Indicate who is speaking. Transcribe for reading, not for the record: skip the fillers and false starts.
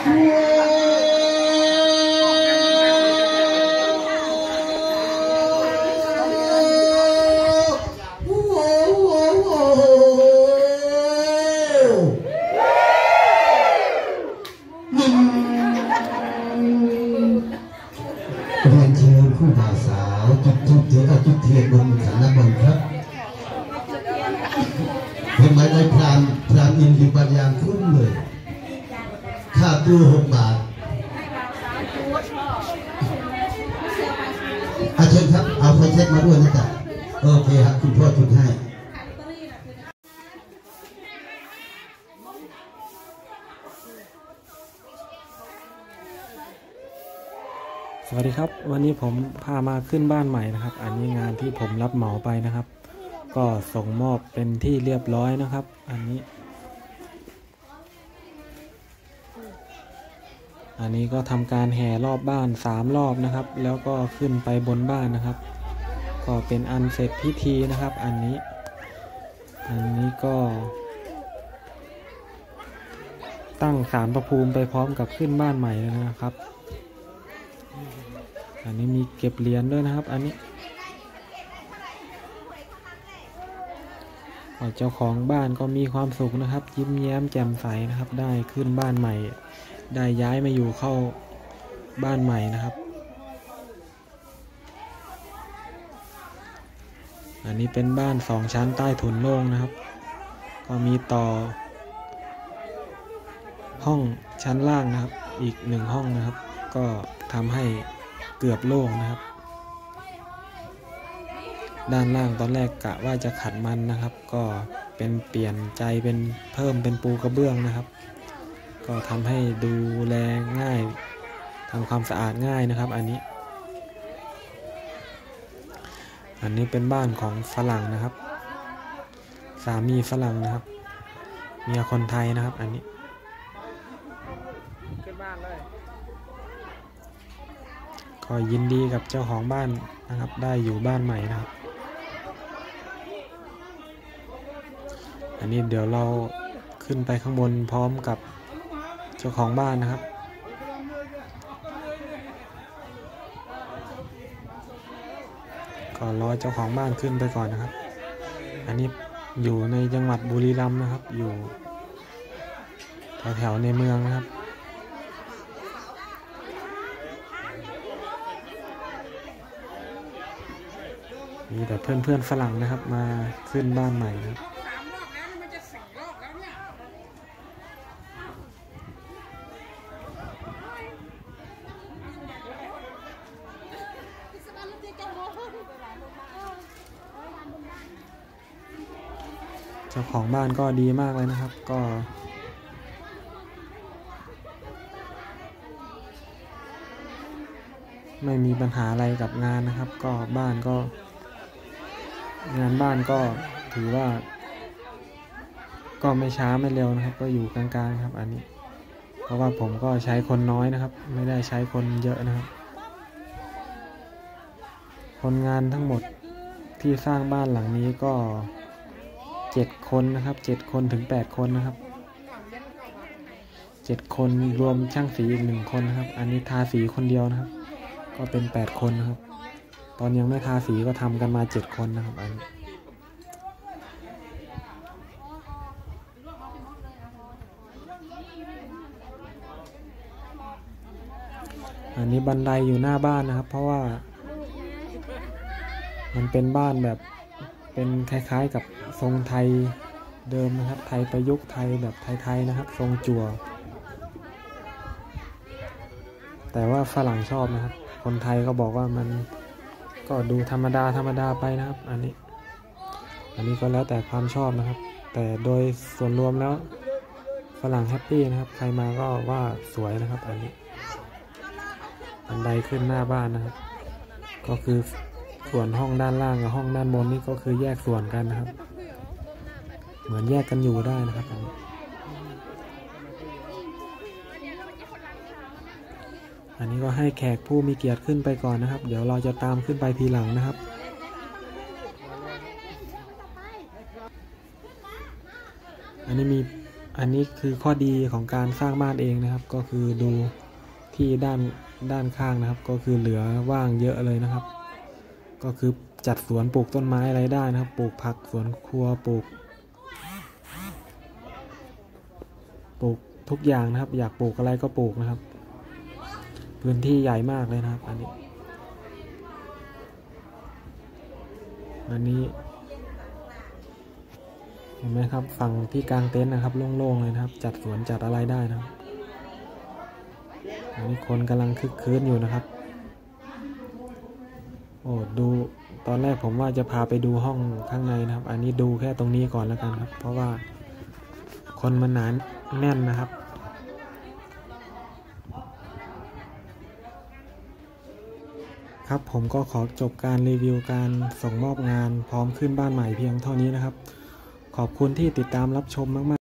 Speaker 1: เห็นไหมในพรามอินอยู่บางอย่างคุ้มเลยค่าตัว6 บาทเชิญครับเอาไฟเช็คมาด้วยนะจ๊ะโอเคครับคุณพ่อจุดให้
Speaker 2: สวัสดีครับวันนี้ผมพามาขึ้นบ้านใหม่นะครับอันนี้งานที่ผมรับเหมาไปนะครับก็ส่งมอบเป็นที่เรียบร้อยนะครับอันนี้ก็ทำการแห่รอบบ้าน3 รอบนะครับแล้วก็ขึ้นไปบนบ้านนะครับก็เป็นอันเสร็จพิธีนะครับอันนี้ก็ตั้งศาลพระภูมิไปพร้อมกับขึ้นบ้านใหม่นะครับอันนี้มีเก็บเหรียญด้วยนะครับอันนี้เจ้าของบ้านก็มีความสุขนะครับยิ้มแย้มแจ่มใสนะครับได้ขึ้นบ้านใหม่ได้ย้ายมาอยู่เข้าบ้านใหม่นะครับอันนี้เป็นบ้าน2 ชั้นใต้ถุนโล่งนะครับก็มีต่อห้องชั้นล่างนะครับอีก1 ห้องนะครับก็ทำให้เกือบโล่งนะครับด้านล่างตอนแรกกะว่าจะขัดมันนะครับก็เป็นเปลี่ยนใจเป็นเพิ่มเป็นปูกระเบื้องนะครับก็ทำให้ดูแลง่ายทำความสะอาดง่ายนะครับอันนี้เป็นบ้านของฝรั่งนะครับสามีฝรั่งนะครับเมียคนไทยนะครับอันนี้ขึ้นบ้านเลยก็ยินดีกับเจ้าของบ้านนะครับได้อยู่บ้านใหม่นะครับอันนี้เดี๋ยวเราขึ้นไปข้างบนพร้อมกับเจ้าของบ้านนะครับก็รอเจ้าของบ้านขึ้นไปก่อนนะครับอันนี้อยู่ในจังหวัดบุรีรัมย์นะครับอยู่แถวในเมืองนะครับมีแต่เพื่อนฝรั่งนะครับมาขึ้นบ้านใหม่นะครับเจ้าของบ้านก็ดีมากเลยนะครับก็ไม่มีปัญหาอะไรกับงานนะครับก็งานบ้านก็ถือว่าก็ไม่ช้าไม่เร็วนะครับก็อยู่กลางๆครับอันนี้เพราะว่าผมก็ใช้คนน้อยนะครับไม่ได้ใช้คนเยอะนะครับคนงานทั้งหมดที่สร้างบ้านหลังนี้ก็7 คนนะครับ7 คนถึง8 คนนะครับ7 คนรวมช่างสีอีก1 คนนะครับอันนี้ทาสีคนเดียวนะครับก็เป็น8 คนนะครับตอนยังไม่ทาสีก็ทำกันมา7 คนนะครับอันนี้บันไดอยู่หน้าบ้านนะครับเพราะว่ามันเป็นบ้านแบบเป็นคล้ายๆกับทรงไทยเดิมนะครับไทยประยุกต์ไทยแบบไทยๆนะครับทรงจั่วแต่ว่าฝรั่งชอบนะครับคนไทยก็บอกว่ามันก็ดูธรรมดาไปนะครับอันนี้ก็แล้วแต่ความชอบนะครับแต่โดยส่วนรวมแล้วฝรั่งแฮปปี้นะครับใครมาก็ว่าสวยนะครับอันนี้บันไดขึ้นหน้าบ้านนะครับก็คือส่วนห้องด้านล่างกับห้องด้านบนนี่ก็คือแยกส่วนกันนะครับเหมือนแยกกันอยู่ได้นะครับอันนี้ก็ให้แขกผู้มีเกียรติขึ้นไปก่อนนะครับเดี๋ยวเราจะตามขึ้นไปทีหลังนะครับอันนี้มีอันนี้คือข้อดีของการสร้างบ้านเองนะครับก็คือดูที่ด้านข้างนะครับก็คือเหลือว่างเยอะเลยนะครับก็คือจัดสวนปลูกต้นไม้อะไรได้นะครับปลูกผักสวนครัวปลูกทุกอย่างนะครับอยากปลูกอะไรก็ปลูกนะครับพื้นที่ใหญ่มากเลยนะครับอันนี้เห็นไหมครับฝั่งที่กลางเต็นท์นะครับโล่งๆเลยนะครับจัดสวนจัดอะไรได้นะครับอันนี้คนกำลังคึกคืนอยู่นะครับโอ้ดูตอนแรกผมว่าจะพาไปดูห้องข้างในนะครับอันนี้ดูแค่ตรงนี้ก่อนแล้วกันครับเพราะว่าคนมันหนาแน่นนะครับครับผมก็ขอจบการรีวิวการส่งมอบงานพร้อมขึ้นบ้านใหม่เพียงเท่านี้นะครับขอบคุณที่ติดตามรับชมมากๆ